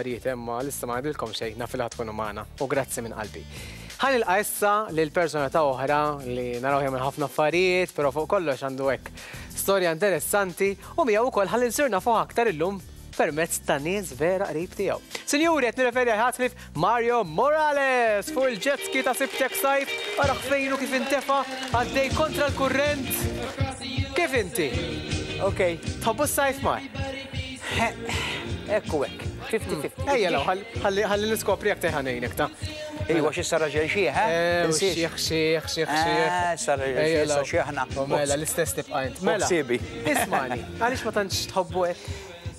affarijiet, imma lissa ma għadilkom xejn, naf li ħadkunu magħna u grazzi minn qalbi. Ħanilqa' issa lil personalità oħra li naraw jagħmel ħafna affarijiet, però fuq kollox għandu hekk storja interessanti u miegħu wkoll ħalli nsirna fuq aktar illum permezz ta' nies vera qrib tiegħu. Sinjuri qed nirreferi għal ħatlif Mario Morales fuq il-jet ski ta' Sibtek Sajf, araħ fejnu kif intefa' għaddej kontra l-kurrent. Kif inti? Okay. Tħobbu s-sajf Mar? Ekku hekk, 50-50. Ejja law, ħalli niskopri jekk teħanejnek ta' Iwa xi sar raġel xieħ, xieħ. Sar raġel xieħna. Mela, l-istess tibqa' int. Mela, ismani, għaliex ma tantx tħobbu hekk?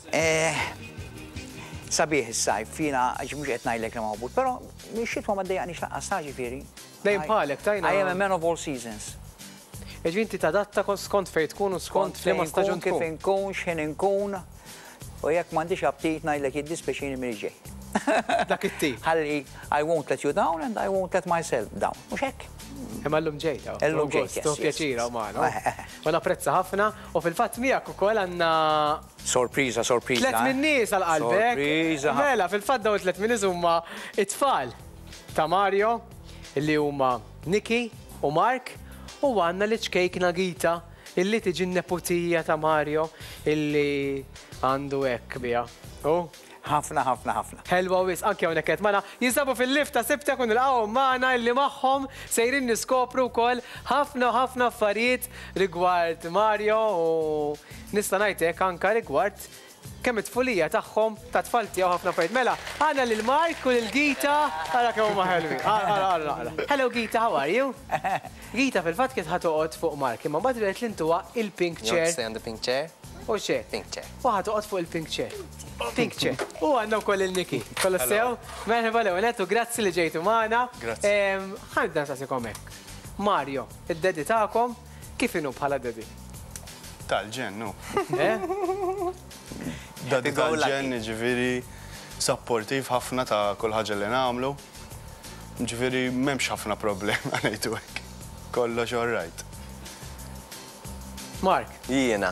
Sabiħ is-sajf, fina għax mhux qed ngħidlek li mawbud, però x-xitwa ma ddejjaqniex laqqas ġifieri. Dejjem bħalek tajna. I am a man of all seasons. Ġvinti tadatta skont fejn tkun u skont f'liema staġun kif inkun, x'in inkun, u jekk m'għandix aptit ngħidlek jiddispeċini minn ġej. Dak it-tip. Ħalli I won't let you down and I won't let myself down. Mhux hekk? Imma llum ġejta. Llum ġejt. Pjaċira u magħna. U napprezza ħafna u fil-fatt miegħek ukoll għandna sorpriża. Tlet minn nies għal qalbek. Sorpriża. Mela, fil-fatt dawn tlet minn nies huma it-tfal ta' Mario, illi huma Niki u Mark, u għandna l-ċkejkna Gita, illi tiġi n-neputija ta' Mario, illi għandu hekk biha. Ħafna. Helwa wis, anke hawnhekk qed magħna jinsabu fil-lift ta' Sibtek u nilqgħu magħna illi magħhom sejrin niskopru wkoll ħafna affarijiet rigward Mario u nista' ngħidlek anke rigward kemm it-tfulija tagħhom ta' tfal tiegħu ħafna affarijiet. Mela, għandna lil Mark u lil Gita, ara kemm huma ħelwin. Ara. Hello Gita, how are you? Gita fil-fatt kien ħatoqgħod fuq Mark, imma mbagħad rid lintuha il-pink chair. Stay on the pink chair. U xie? Pink chair. U ħatoqgħod fuq il-pink chair. Pink chair. U għandna wkoll il-Niki. Kollu sew? Merħba l-ewwel grazzi li ġejtu magħna. Grazzi. Ħanibda nsaqsikom hekk. Mario, id-dedi tagħkom kif inhu bħala dedi? Tal-ġen, no. Dadi tal-ġen, ġifieri supportiv ħafna ta' kull ħaġa li nagħmlu. Ġifieri m'hemmx ħafna problema ngħidu hekk. Kollox all right. Mark. Jiena.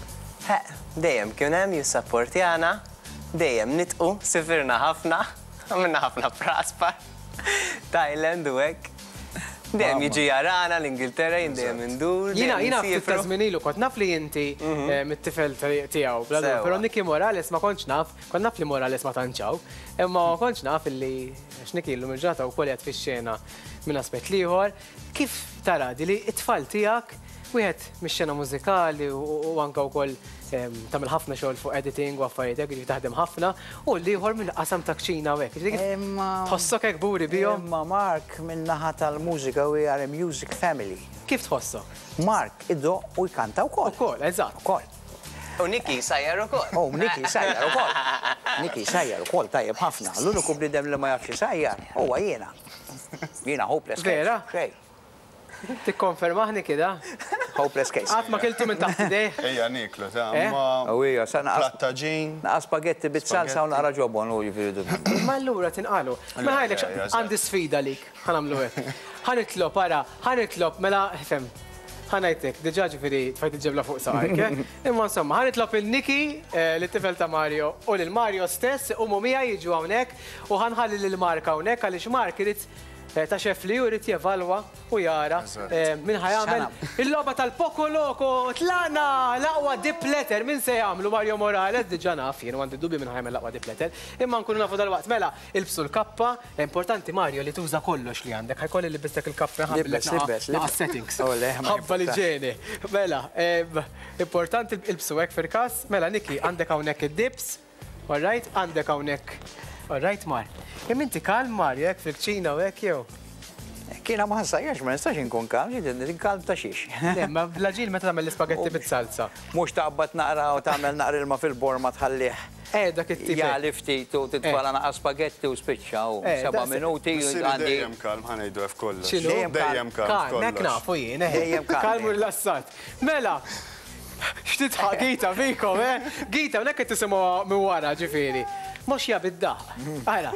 Dejjem kien hemm jissapportjana, dejjem nitqu, sifirna ħafna, għamilna ħafna praspar, Thailand u hekk. Dejjem jiġi jarana l-Ingilterra, dejjem indur. Jiena ftit ta' żmien ilu kont naf li inti mit-tifel tiegħu, però Niki Morales ma kontx naf, kont naf li Morales ma tantxaw, imma ma kontx naf li x'Niki llum il-ġurnata wkoll qed fix-xena minn aspett ieħor. Kif tara li t-tfal tiegħek wieħed mix-xena mużikali u anke wkoll tagħmel ħafna xogħol fuq editing u affarijiet hekk li taħdem ħafna u l-ieħor mill-qasam ta' kċina u hekk. Tħossok hekk buri bihom? Imma Mark min-naħa tal-mużika we are a music family. Kif tħossok? Mark iddoq u jkanta wkoll. Ukoll, eżatt. Ukoll. U Niki sajjar ukoll. Niki sajjar ukoll. Niki sajjar ukoll tajjeb ħafna. L-uniku bniedem li ma jafx sajjar huwa jiena. Jiena hopeless case. Vera? Tikkonfermaħni kida? Hopeless case. Għat ma keltu minn taħt idej? Ejja niklu, ta' Ewija, sa plattaġin. naqas spagetti bit-salsa u naqra ġobon u jifidu. Ma allura tinqalu. Ma ħajlek għandi sfida lik, ħanamlu hekk. Ħanitlob ara, ħanitlob mela fem. Ħanajtek, diġà ġifieri tfajt il-ġebla fuq saqajk. Imma insomma, ħanitlob il-Niki lit-tifel ta' Mario u lil Mario stess u mumija jiġu hawnhekk u ħanħalli lil Mark hawnhekk għaliex Mark irid ta' xef li jurid jevalwa u jara minn ħajamel il-logħba tal-Poco Loco tlaqna l-aqwa dip letter minn se jagħmlu Mario Morales diġà naf jien għandi dubju minn ħajamel l-aqwa dip letter imma nkunu nafu dal-waqt mela ilbsu l-kappa importanti Mario li tuża kollox li għandek ħajkolli li bistek il-kappa ħabbilek settings ħabba li ġeni mela importanti ilbsu hekk fil-każ mela Niki għandek hawnhekk id-dips all right għandek hawnhekk all right Mar. Kemm inti kalm Mario hekk fil-kċina u hekk jew? Kiena ma ħassajjax, ma nistax inkun kalm, ġidin kalm ta' xiex. Ma bla-ġil meta tagħmel l-ispagetti bit-salsa. Mhux taqbad naqra u tagħmel naqra ilma fil-bor ma tħallih. Dak it-tip. Ja ftit u titfala naqas spagetti u spiċċa u 7 minuti għandi. Dejjem kalm ħanejdu hekk kollox. Dejjem kalm. Nek nafu jien, Dejjem kalm. Kalm u rilassat. Mela, x'titħaq Gita fikom, Gita, unek qed tisimgħu minn wara ġifieri. Mhux jabiddaħ. Ara.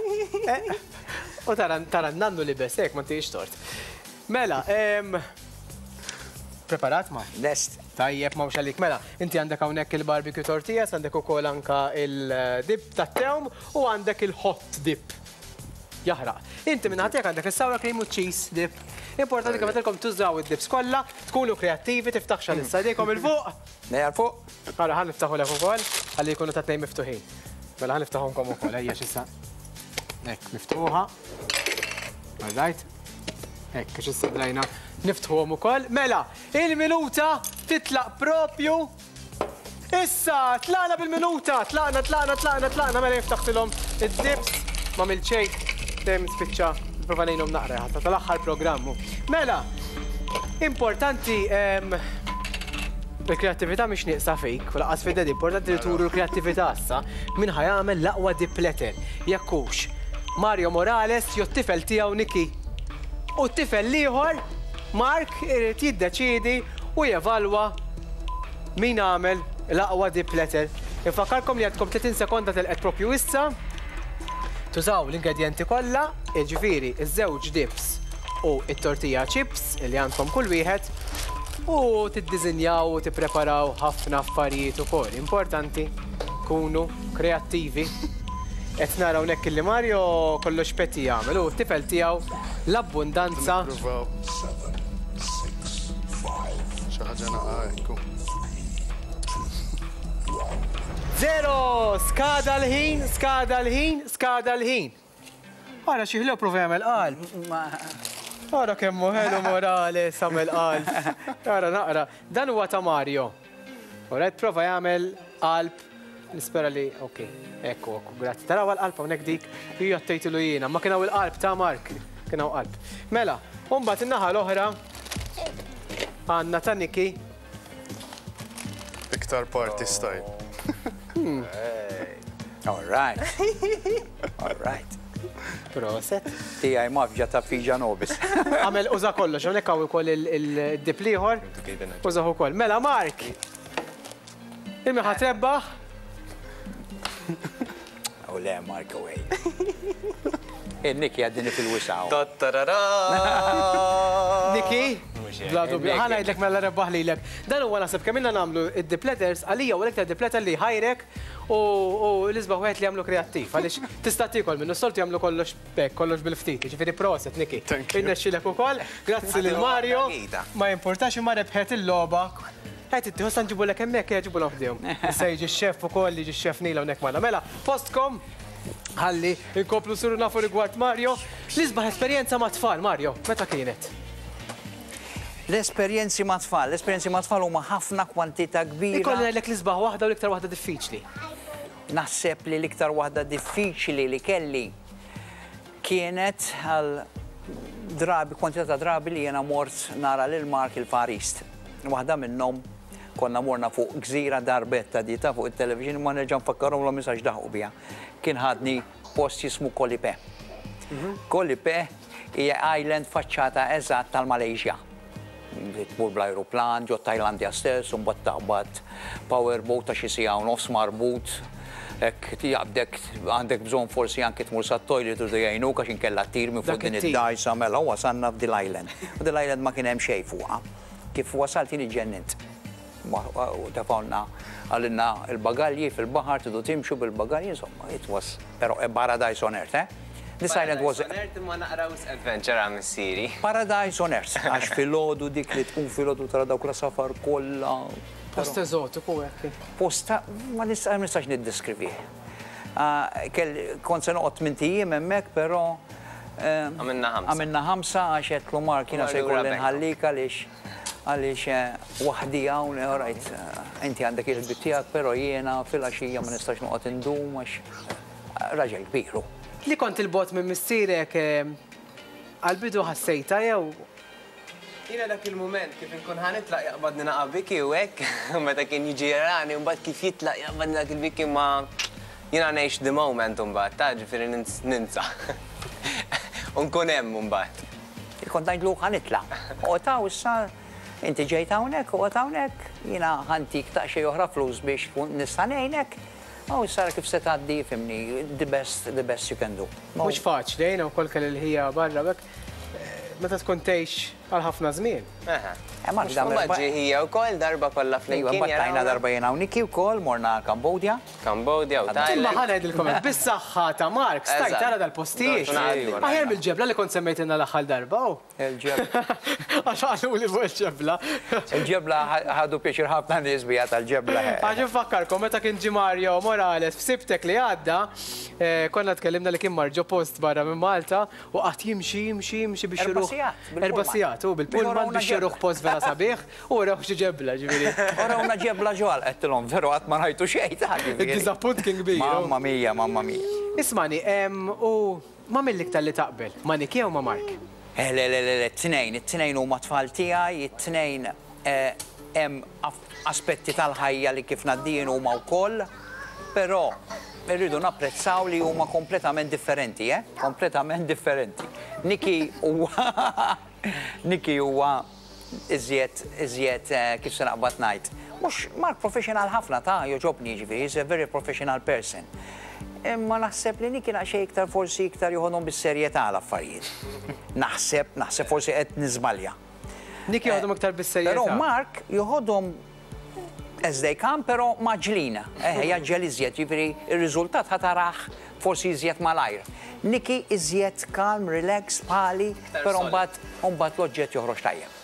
U tara nannu li besek, ma tix tort. Mela, Preparat ma? Lest. Tajjeb ma għalik mela. Inti għandek hawnhekk il-barbecue tortillas, għandek ukoll anka il-dip tat-tewn u għandek il-hot dip. Jaħraq. Inti minn ħatijak għandek il-sour cream u cheese dip. Importanti kemm tilkom tużaw id-dips kollha, tkunu kreattivi, tiftaħ xalissa dejkom il-fuq. Nejja fuq. Għara ħan niftaħu l ukoll, għalli jkunu ta' tnejn miftuħin. Mela ħan niftaħhomkom ukoll, ejja xissa. Ekk, miftuħa. Għaddajt. Ekk, xissa drajna. Niftħuhom ukoll. Mela, il-minuta titlaq propju. Issa, tlaqna bil-minuta, tlaqna, mela jiftaħtilhom id-dips. Ma milċej, dem spiċċa, prova ngħinhom naqra ħadd tal-aħħar programmu. Mela, importanti il-kreattività mhix nieqsa fejk, u laqas fid-dedi, importanti li turu l-kreattività issa min ħajamel l-aqwa dip letter. Jekkux Mario Morales jew t-tifel tiegħu Niki. U t-tifel ieħor Mark irid jiddeċiedi u jevalwa min għamel l-aqwa dip letter. Infakkarkom li għandkom 30 sekonda telqet propju issa. Tużaw l-ingredienti kollha, jiġifieri iż-żewġ dips u t-tortilla chips li għandkom kull wieħed u tiddiżinjaw u tippreparaw ħafna affarijiet ukoll. Importanti kunu kreattivi. Qed naraw hekk li Mario kollox petti jagħmel u t-tifel tiegħu l-abbundanza. Xi ħaġa naqgħu. Zero! Skada l-ħin. Ara xi ħlu prova jagħmel qalb. Ara kemmu ħelu Morales għamel qalb. Ara naqra. Dan huwa ta' Mario. Alright, prova jagħmel qalb. Nispera li, ok, ekku, grazzi. Taraw għal-qalb hawnhekk dik li jattejtilu jiena, ma kien hawn il-qalb ta' Mark. Kien hawn qalb. Mela, u mbagħad in-naħa l-oħra għandna ta' Niki. Iktar party style. All right. Proset. Tijaj mafġa ta' fiġa nobis. Għamel uża kollox, hawnhekk hawn ukoll il-dip liħor. Użaħ ukoll. Mela, Mark. Il-mi ħatrebbaħ. U le, Mark, away. Niki għaddini fil-wisaw. Niki? Bla dubju, ħana jidlek mela rebbaħ li l-ek. Dan huwa nasib kemm inna nagħmlu id-dip letters għalija u l-ektar dip letter li ħajrek u l-isbaħ wieħed li jagħmlu kreattiv. Għaliex tista' tikol minnu s-soltu jagħmlu kollox bekk, kollox bil-ftit. Ġifieri proset, Niki. Innexxilek ukoll, grazzi lil Mario. Ma jimpurtax imma rebħet il-logħba. Għajt itti, għostan ġibu l-ek emmek, ġibu l-ħdijom. Issa jiġi x-xef u koll, jiġi x-xef Nila unek mala. Mela, postkom, ħalli, inkoplu suru nafu rigward Mario. L-isbaħ esperienza ma' tfal, Mario, meta kienet? L-esperienzi ma' tfal huma ħafna kwantita kbira. Ikolli l-ek l-isbaħ wahda u l-iktar wahda diffiċli. Naħseb li l-iktar wahda diffiċli li kelli kienet għal drabi, kwantita ta' drabi li jena mort nara l-Mark il-Farist. Waħda minnom konna morna fuq gżira darbetta di ta' fuq il-television ma nerġan fakkarom l misax daħu bija. Kien ħadni post jismu Kolipe. Kolipe hija island faċċata eżatt tal-Malaysia. Tmur bl-aeroplan, ġo Tajlandja stess, un bat taqbad powerboat ta' xi sija u nofs marbut. Ek jabdek għandek bżon forsi anke tmur sa' toilet u dejjajnu għax inkella tirmi fuq din id-dajsa mela huwa sanna f'dil island. U dil island ma kien hemm xejn fuqha. Kif wasalt jien iġġennint. U tafawna għallinna il-bagalji fil-bahar tidu timxu bil-bagalji, insomma, it was, pero a paradise on earth, This island was... Paradise on earth imma naqraw's adventure għam s-siri. Paradise on earth, għax fil-ħodu dik li tkun fil-ħodu tara dawk la safar kolla. Post eżotiku għek. Posta, ma nistax nid-deskrivi. Kont se noqgħod minn tijiem hemmhekk, però għamilna ħamsa għax jtlu Mark kiena se jkolli nħallik għaliex waħdi hawn rajt inti għandek il-bit tiegħek, però jiena fil-għaxija ma nistax noqgħod indum għax raġel kbiru. Li kont il-bot minn missierek għal-bidu ħassejta jew? Jiena dak il-moment kif inkun ħanitlaq jaqbadni naqabiki u hekk, meta kien jiġi jarani u mbagħad kif jitlaq jaqbadni dak il-biki ma jiena ngħix the moment mbagħad, ta' ġifieri ninsa. Unkun hemm mbagħad. Kont ngħidlu ħanitlaq. U taw issa inti ġejt hawnhekk u hawnhekk, jiena ħantik ta' xi oħra flus biex nista' ngħinek. U issa kif se tgħaddi fimni, the best you can do. Mhux faċli, jiena wkoll kelli l-ħija barra bekk. Meta tkun tgħix Għal ħafna żmien. Maġġieħija wkoll darba kollha flimkien. Battajna darba jena u Niki wkoll morna Kambodja. Kambodja u Imma Thailand. ħanajdilkom bis-saħħa ta' Mark, stajt tara dal-postijiet. Aħjar mill-ġebla li kont semmejtina l-aħħar darba. Il-ġebla. Għax għallu li fuq il-ġebla. Il-ġebla ħadu pieċir ħafna nisbija tal-ġebla. Għax fakkarkom, meta kien ġi Mario Morales f'Sibtek li għadda, konna tkellimna li kien marġo post barra minn Malta u qatt jimxi biex jiruħ. Erbasijat, u bil-pullman biex jiruħ post vera sabiħ u raw xi ġebla ġifieri. Ora una ġebla ġwal, għettilom, veru għat ma rajtu xejn. Id-dizappunt kien kbir. Mamma mia, mamma mia. Ismani, u ma mill-iktar li taqbel, ma Niki u ma Mark? It-tnejn u ma tfal tijaj, it-tnejn hemm aspetti tal-ħajja li kif naddijin huma wkoll, però irridu napprezzaw li huma kompletament differenti, kompletament differenti. Niki huwa iżjed kif se naqbad ngħid. Mhux Mark professional ħafna ta' joġobni ġifieri, he's a very professional person. Imma naħseb li Niki naqxej iktar forsi iktar joħodhom bis-serjetà l-affarijiet. Naħseb forsi qed niżbalja. Niki joħodhom iktar bis-serjetà. Però Mark joħodhom as they come, però maġlina. Jaġġel iżjed, ġifieri ir-riżultat ħataraħ forsi iżjed malajr. Niki iżjed calm, relax, pali, però mbagħad l-oġġett joħroġ tajjeb.